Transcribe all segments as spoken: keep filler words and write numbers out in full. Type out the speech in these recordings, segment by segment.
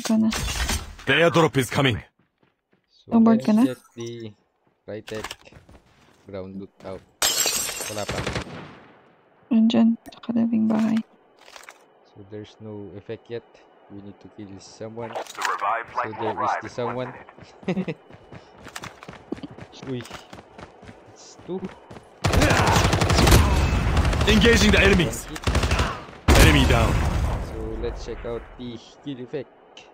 ka na. The airdrop is coming. So Onboard let's ka na? check the Rytec ground loot out. Wala pa. Andyan, sa kalabing bahay. So there's no effect yet. We need to kill someone. The revived So flight there will is arrive the in one someone. minute. Uy. It's two. Engaging the enemies. One hit. Enemy down. So let's check out the kill effect.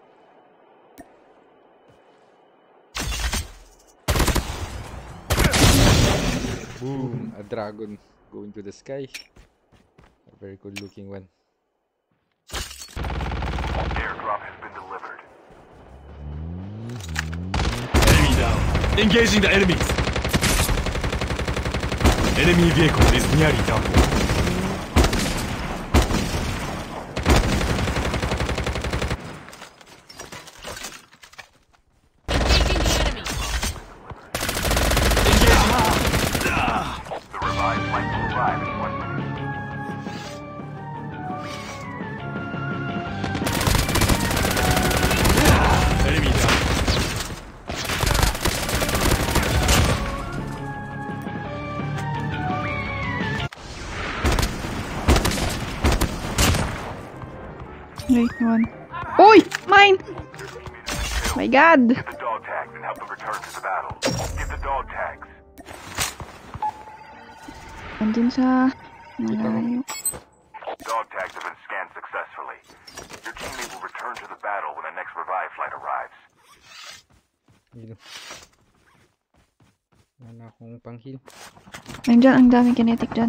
Boom! A dragon going to the sky. A very good looking one. Airdrop has been delivered. Enemy down. Engaging the enemies. Enemy vehicle is nearly down. The revived flight will arrive in one minute. Enemy down. Wait, one. Uy! Mine! My God! Get the dog tags and help them return to the battle. Get the dog tags. Andun sa malayo. Dog tags have been scanned successfully. Your teammate will return to the battle when the next revive flight arrives. Yun. Wala akong pang-heal. Nandiyan, ang dami kinetic dyan.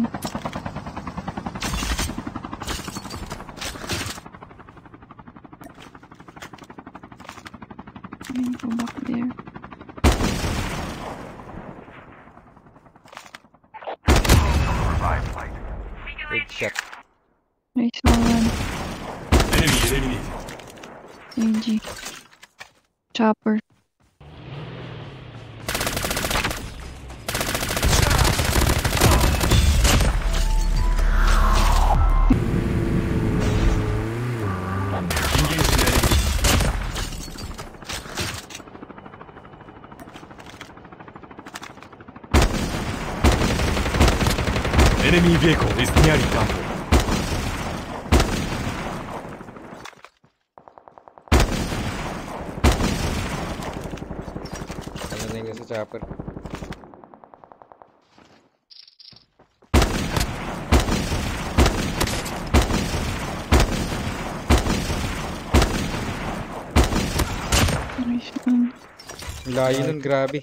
Let me go back there. Revive flight. Headshot. I saw one. Enemy eliminated. A G. Chopper. Engaging the enemies. Enemy vehicle is nearly down. Ano na yung sa chopper? Nice one. Layo nun, grabe.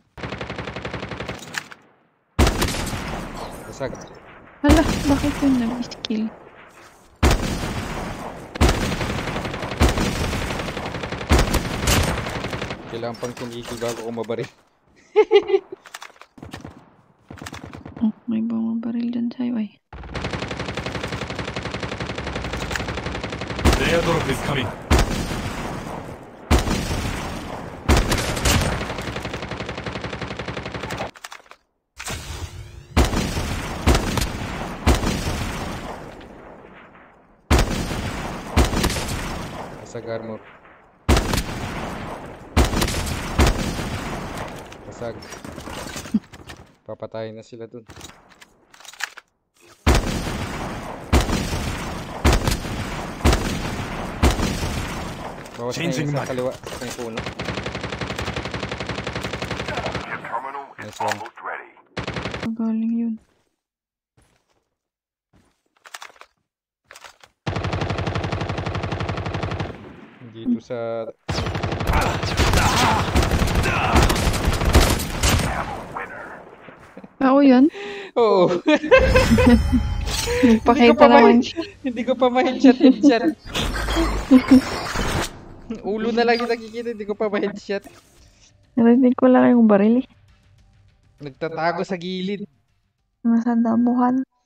Basag. Hala, bakit yun nag-skill? Kailangan pang tumikil bago ko mabaril. Oh, may bumabaril dyan sa'yo ay. The airdrop is coming. Basag armor. Basag. Papatayin na sila dun. Bawas na Changing yung sa mag. kaliwa. Sa yung puno. Your terminal is Nice one. almost ready. Magaling yun. Dito sa... Ako yan? Oo. Nagpakita naman siya. Hindi ko pa ma-headshot headshot. Ulo na lang yung nakikita, hindi ko pa ma-headshot. Narinig ko lang yung baril eh. Nagtatago sa gilid. Nasa damuhan.